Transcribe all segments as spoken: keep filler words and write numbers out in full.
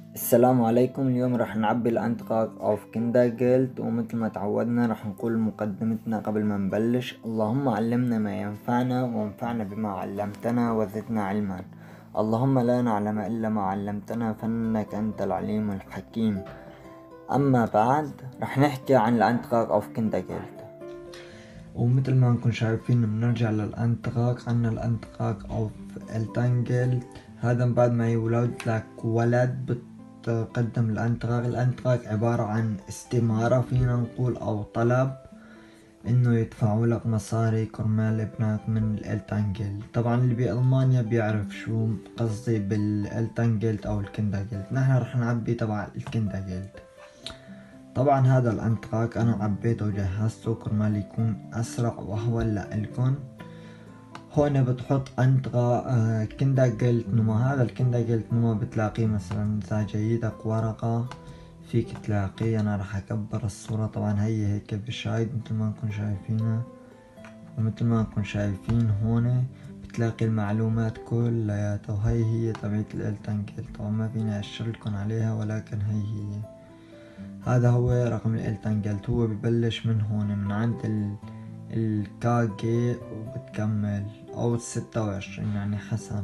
السلام عليكم. اليوم راح نعبي الانتقاق اوف كندرجلت، ومثل ما تعودنا راح نقول مقدمتنا قبل ما نبلش. اللهم علمنا ما ينفعنا وانفعنا بما علمتنا وزدنا علما. اللهم لا نعلم الا ما علمتنا فانك انت العليم الحكيم. اما بعد راح نحكي عن الانتقاق اوف كندرجلت، ومثل ما نكون شايفين بنرجع للانتقاق. عنا الانتقاق اوف التانجل، هذا بعد ما يولد لك ولد بتقدم الانتقاق. الانتقاق عبارة عن استمارة فينا نقول او طلب انه يدفعوا لك مصاري كرمال ابنك من الالتانجل. طبعا اللي بألمانيا بيعرف شو قصدي بالالتانجلت او الكندرجلت. نحن رح نعبي تبع الكندرجلت. طبعا هذا الانتقاق انا عبيته وجهزته كرمال يكون اسرع واهون لإلكن. هون بتحط انتقا آه كندرجلت نما. هذا الكندرجلت نما بتلاقيه مثلا اذا جايدك ورقة فيك تلاقيه. انا رح اكبر الصورة. طبعا هي هيك بشايد مثل ما نكون شايفينها، ومثل ما نكون شايفين هون بتلاقي المعلومات كلياتها، وهي هي تبعت الالتانجلت. طبعا ما فيني اشرلكن عليها ولكن هي هي. هذا هو رقم الالتانجلت. هو ببلش من هون من عند ال الكاجي وبتكمل او الستة وعشرين يعني حسب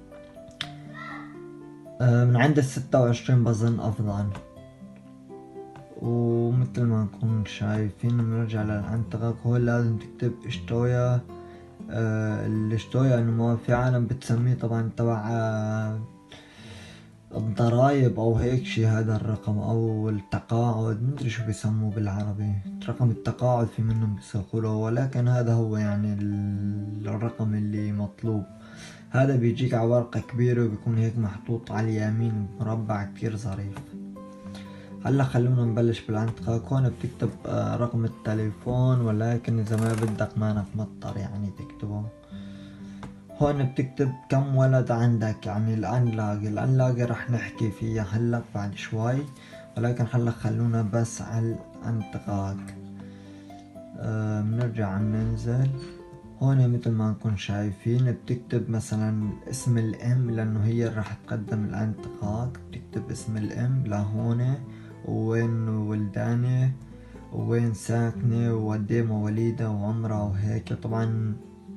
آه من عند الستة وعشرين بظن افضل. ومثل ما نكون شايفين بنرجع للانتقاق. هو لازم تكتب اشتويا. آه الاشتويا انه في عالم بتسميه طبعا تبع آه الضرايب او هيك شي. هذا الرقم او التقاعد مدري شو بيسموه بالعربي. رقم التقاعد في منهم بيسوقوله، ولكن هذا هو يعني الرقم اللي مطلوب. هذا بيجيك على ورقة كبيرة وبيكون هيك محطوط على اليمين مربع كتير ظريف. هلا خلونا نبلش بالانتقاق. هون بتكتب رقم التليفون، ولكن اذا ما بدك مانك مضطر يعني تكتبه. هون بتكتب كم ولد عندك يعني الانلاقي. الانلاقي رح نحكي فيها هلا بعد شوي، ولكن هلا خلونا بس على الانتقاق. أه بنرجع ننزل هون مثل ما نكون شايفين بتكتب مثلا اسم الام لانه هي رح تقدم الانتقاق. بتكتب اسم الام لهون ووين ولدانه ووين ساكنة وقديه مواليدها وعمرها وهيك. طبعا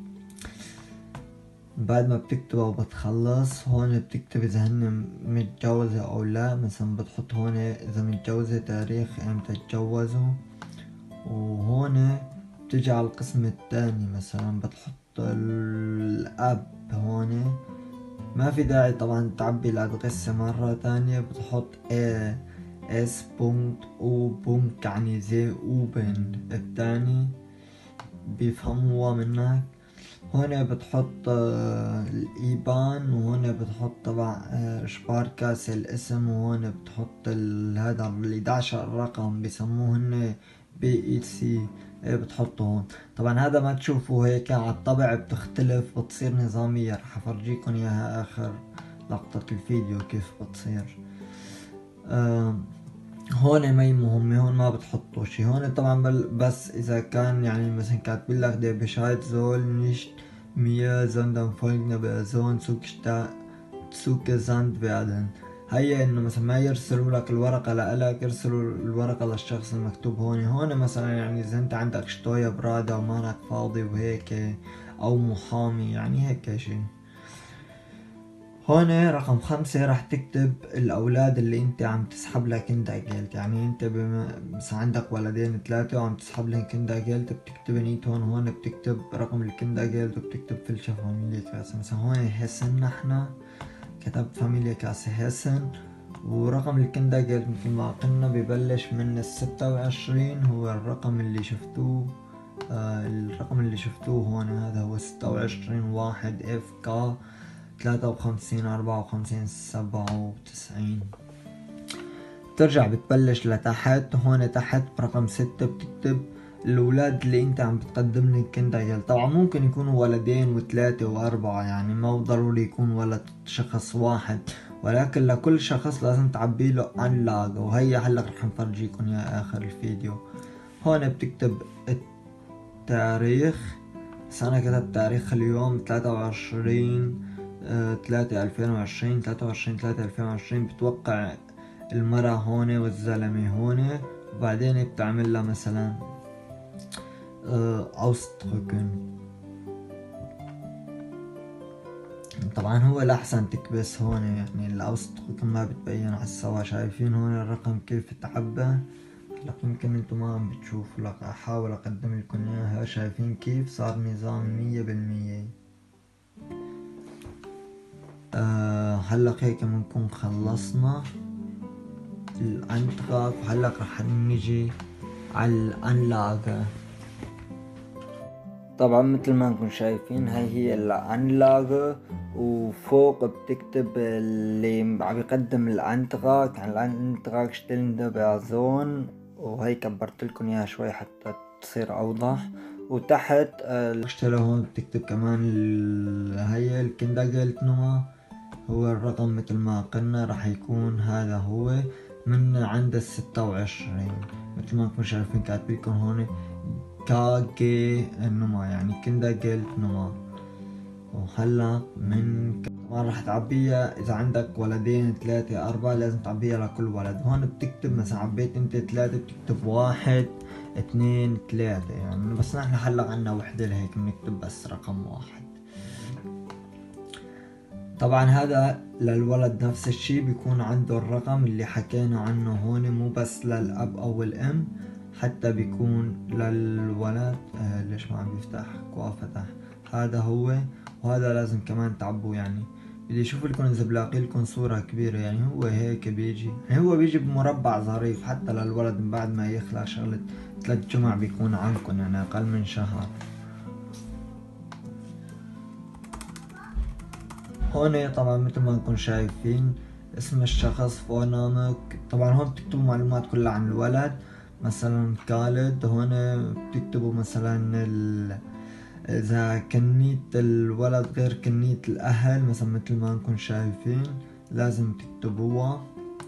بعد ما بتكتبه وبتخلص هون بتكتب اذا هن متجوزة او لا. مثلا بتحط هون اذا متجوزة تاريخ امتى تجوزوا. وهون بتجي على القسم الثاني مثلا بتحط الاب. هون ما في داعي طبعا تعبي الادغسة مرة تانية. بتحط a اس بونكت او بونكت يعني زي اوبن الثاني بيفهموها منك. هون بتحط الايبان، وهون بتحط طبعا شباركاس الاسم، وهون بتحط هذا ال عشر رقم بيسموه هن بي اي سي بتحطه هون. طبعا هذا ما تشوفوا هيك على الطبع بتختلف بتصير نظامية. رح افرجيكم اياها اخر لقطة الفيديو كيف بتصير. آه هون ما مهمة. هون ما بتحطوا شي. هون طبعا بس اذا كان يعني مثلا كاتبين لك دي بشايت زول نيشت مية زندن فولجنا بأزون سوكشتا سوك زاند بأدن. هي انه مثلا ما يرسلوا لك الورقة لألك، يرسلوا الورقة للشخص المكتوب هون. هون مثلا يعني اذا انت عندك شتوية برادة ومانك فاضي وهيك، او محامي يعني هيك شي. هون رقم خمسة راح تكتب الأولاد اللي أنت عم تسحب لها كندرجلت. يعني أنت بس عندك ولدين ثلاثة وعم تسحب لهم كندرجلت بتكتب نيت هون. هون بتكتب رقم الكندرجلت وبتكتب فلشة فاميليا كاسة. مثلا هون هيسن نحنا كتبت فاميليا كاسة هيسن. ورقم الكندرجلت مثل ما قلنا ببلش من الستة وعشرين. هو الرقم اللي شفتوه آه الرقم اللي شفتوه هون هذا هو ستة وعشرين واحد اف كا ثلاثة وخمسين أربعة وخمسين سبعة وتسعين. بترجع بتبلش لتحت. هون تحت برقم ستة بتكتب الأولاد اللي أنت عم بتقدم لهم كندرجلت. طبعا ممكن يكونوا ولدين وثلاثة وأربعة، يعني ما ضروري يكون ولد شخص واحد، ولكن لكل شخص لازم تعبي له علاقة. وهي هلا رح نفرجيكم يا آخر الفيديو. هون بتكتب التاريخ. بس أنا كتبت تاريخ اليوم ثلاثة وعشرين ثلاثة ألفين وعشرين. ثلاثة وعشرين ثلاثة ألفين وعشرين. بتوقع المرأة هون والزلمة هون، وبعدين بتعمل لها مثلا ausdrücken. طبعا هو الأحسن تكبس هون، يعني الأوسطركن ما بتبين على السوا. شايفين هون الرقم كيف تعبى؟ هلا يمكن انتو ما عم بتشوفوا، لك احاول اقدم لكم اياها. شايفين كيف صار نظام مية بالمية. آه هلا هيك بنكون خلصنا الانتراك، وهلا رح نجي على الانلاغة. طبعا مثل ما انكم شايفين هاي هي الانلاغة، وفوق بتكتب اللي عم يقدم الانتراك عن الانتراك شتلندا بازون، وهي كبرت لكم اياها شوي حتى تصير اوضح. وتحت اشترى هون بتكتب كمان هي الكنداجلت نما، هو الرقم مثل ما قلنا رح يكون هذا هو من عند الستة وعشرين. مثل ما انكم شايفين كاتبينكم هون كاجي نما، يعني كنداجلت نما. وهلا من طبعا رح تعبيها اذا عندك ولدين ثلاثة اربعة لازم تعبيها لكل ولد. هون بتكتب مثلا عبيت انت ثلاثة بتكتب واحد اثنين ثلاثة يعني، بس نحن هلا عنا وحدة لهيك بنكتب بس رقم واحد. طبعا هذا للولد نفس الشي، بيكون عنده الرقم اللي حكينا عنه هون، مو بس للاب او الام، حتى بيكون للولد. آه ليش ما عم بيفتح؟ كوا فتح. هذا هو، وهذا لازم كمان تعبوه. يعني بدي اشوف لكم اذا بلاقي لكم صورة كبيرة. يعني هو هيك بيجي، يعني هو بيجي بمربع ظريف حتى للولد. من بعد ما يخلق شغلة ثلاث جمع بيكون عندكم، يعني اقل من شهر. هون طبعا مثل ما انكم شايفين اسم الشخص فونامك. طبعا هون بتكتبوا معلومات كلها عن الولد، مثلا خالد. هون بتكتبوا مثلا ال... اذا كنية الولد غير كنية الاهل، مثلا مثل ما انكم شايفين لازم تكتبوها.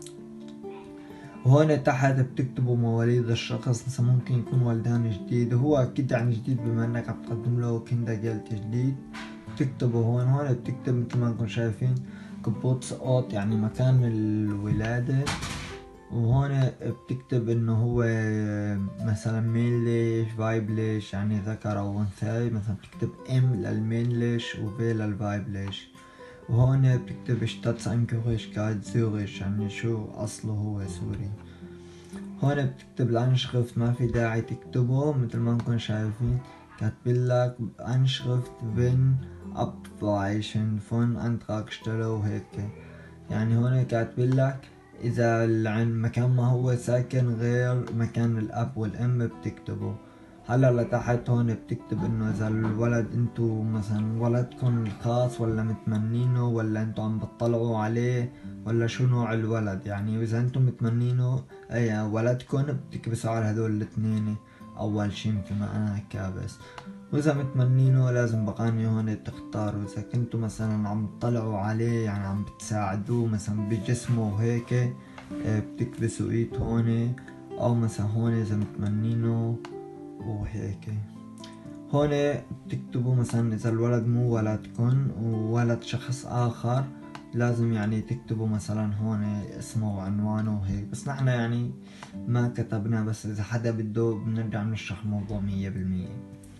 وهون تحت بتكتبوا مواليد الشخص، مثلا ممكن يكون ولدان جديد، وهو اكيد يعني جديد بما انك عم تقدم له كينداجلت جديد. بتكتبوا هون هون بتكتب مثل ما انكم شايفين كبوتس اوت، يعني مكان الولادة. وهون بتكتب انه هو مثلا مينليش فايبليش، يعني ذكر او انثى. مثلا بتكتب ام للمينليش وفي للفايبليش. وهون بتكتب شتاتس انجوريشكايت زوريش، يعني شو اصله هو سوري. هون بتكتب الانشرفت، ما في داعي تكتبه. مثل ما انكم شايفين كاتبلك انشرفت بن ابفايشن فون انتراك اشتروا وهيك. يعني هون كاتبلك اذا المكان ما هو ساكن غير مكان الاب والام بتكتبه. هلا لتحت هون بتكتب انه اذا الولد انتو مثلا ولدكم الخاص ولا متمنينه، ولا انتو عم بتطلعوا عليه، ولا شو نوع الولد. يعني اذا انتو متمنينه اي ولدكم بتكبسوا على هدول الاثنين اول شي مثل ما انا كابس. واذا متمنينه لازم بقاني هون تختاروا. اذا كنتوا مثلا عم تطلعوا عليه يعني عم بتساعدوه مثلا بجسمه وهيك بتكبسوا ايد هون، او مثلا هون اذا متمنينه وهيك. هون بتكتبوا مثلا اذا الولد مو ولدكن وولد شخص اخر، لازم يعني تكتبوا مثلا هون اسمه وعنوانه وهيك. بس نحن يعني ما كتبنا، بس اذا حدا بده بنرجع نشرح الموضوع مية بالمية.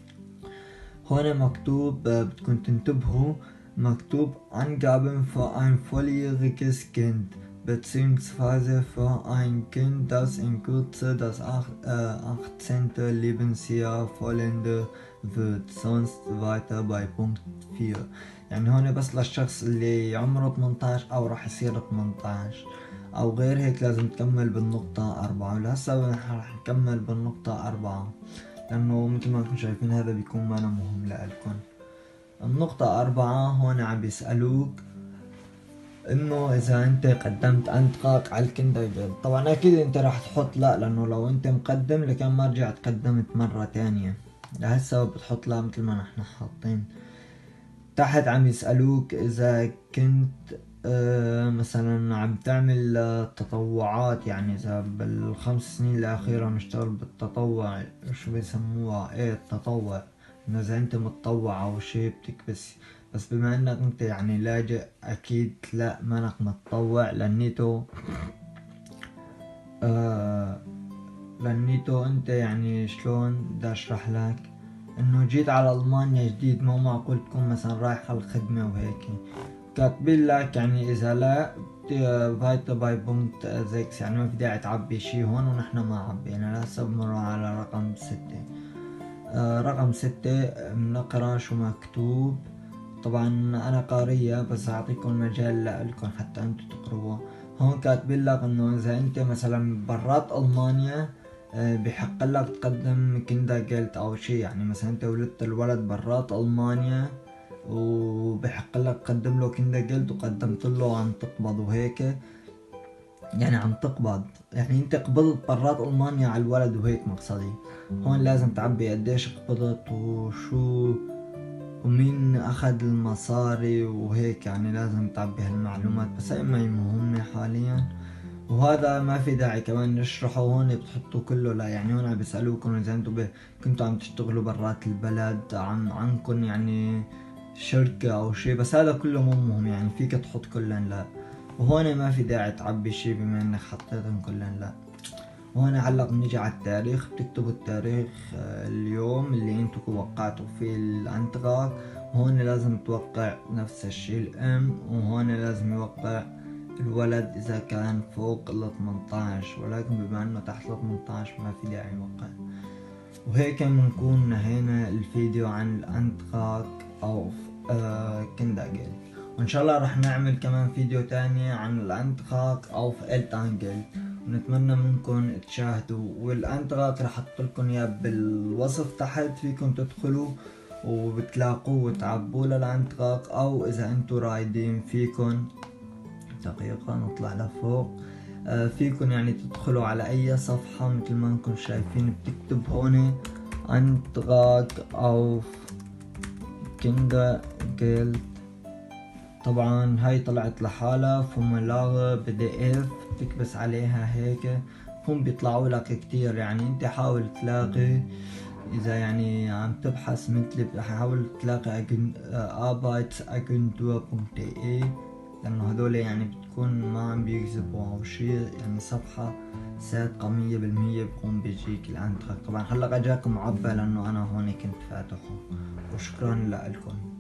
هون مكتوب بدكم تنتبهوا، مكتوب Angaben für ein volljähriges Kind beziehungsweise für ein Kind, das in Kürze das achtzehnte Lebensjahr vollenden wird. Sonst weiter bei Punkt vier. يعني هون بس للشخص اللي عمره ثمنتاش او راح يصير ثمنتاش او غير هيك لازم تكمل بالنقطة اربعة. ولهسا راح نكمل بالنقطة اربعة لانه مثل ما انتم شايفين هذا بيكون مانا مهم لألكم. النقطة أربعة هون عم بيسألوك إنه إذا أنت قدمت أنتقاك على الكندرجارتن. طبعا أكيد أنت راح تحط لا، لأنه لو أنت مقدم لكن ما رجعت قدمت مرة تانية، لهسه بتحط لا مثل ما نحن حاطين. تحت عم يسألوك إذا كنت آه مثلا عم تعمل تطوعات، يعني إذا بالخمس سنين الأخيرة مشتغل بالتطوع، شو بيسموها إيه التطوع، إنه إذا أنت متطوع أو شي بتكبس. بس بما إنك أنت يعني لاجئ أكيد لا مانك متطوع، لأنيتو آه رنيتو انت يعني شلون بدي اشرح لك انه جيت على المانيا جديد، مو معقول تكون مثلا رايح على الخدمة وهيك. كاتبين لك يعني اذا لا فايتا باي بونت زيكس، يعني ما في داعي تعبي شي هون ونحن ما عبينا. هسه بمر على رقم ستة. آه رقم ستة بنقرا شو مكتوب. طبعا انا قارية بس اعطيكم مجال لكم حتى انتو تقروها. هون كاتبين لك انه اذا انت مثلا برات المانيا بحق لك تقدم كندا جيلت او شي، يعني مثلا انت ولدت الولد برات المانيا وبحق لك تقدم له كندا جيلت وقدمت له عم تقبض وهيك، يعني عم تقبض يعني انت قبضت برات المانيا على الولد وهيك مقصدي. هون لازم تعبي قديش قبضت وشو ومين اخذ المصاري وهيك، يعني لازم تعبي هالمعلومات، بس هاي ما هي مهمة حاليا وهذا ما في داعي كمان نشرحه. هون بتحطوا كله لا، يعني هون عم بيسألوكم اذا انتم كنتوا عم تشتغلوا برات البلد، عن عنكم يعني شركة او شي، بس هذا كله مو مهم، يعني فيك تحط كلن لا. وهون ما في داعي تعبي شي بما انك حطيتهم كلن لا. وهون هلا بنيجي على التاريخ، بتكتبوا التاريخ اليوم اللي انتو وقعتوا فيه الانتراك. وهون لازم توقع نفس الشي الام، وهون لازم يوقع الولد اذا كان فوق ال ثمنتاش، ولكن بما انه تحت ال ثمنتاش ما في داعي يوقع. وهيك بنكون نهينا الفيديو عن الانتراك او آه كنداجل، وان شاء الله رح نعمل كمان فيديو تاني عن الانتراك او التانجل، ونتمنى منكم تشاهدوا. والانتراك رح احط لكم اياه بالوصف تحت، فيكم تدخلوا وبتلاقوه وتعبوا للانتراك، او اذا انتو رايدين فيكم دقيقة نطلع لفوق. آه فيكم يعني تدخلوا على اي صفحة مثل ما انكم شايفين بتكتب هون انتراك او كندا جيلت. طبعا هاي طلعت لحالها فورمولار بي دي اف، تكبس عليها هيك هم بيطلعوا لك كتير. يعني انت حاول تلاقي اذا يعني عم تبحث مثلي، حاول تلاقي ابايت اجندوا بونت اي، لانه هدول يعني بتكون ما عم بيكذبوا او شي، يعني صفحة صادقة مية بالمية بكون بيجيك الانتراك. طبعا هلا اجاكم معبى لانه انا هون كنت فاتحه، وشكرا لكم.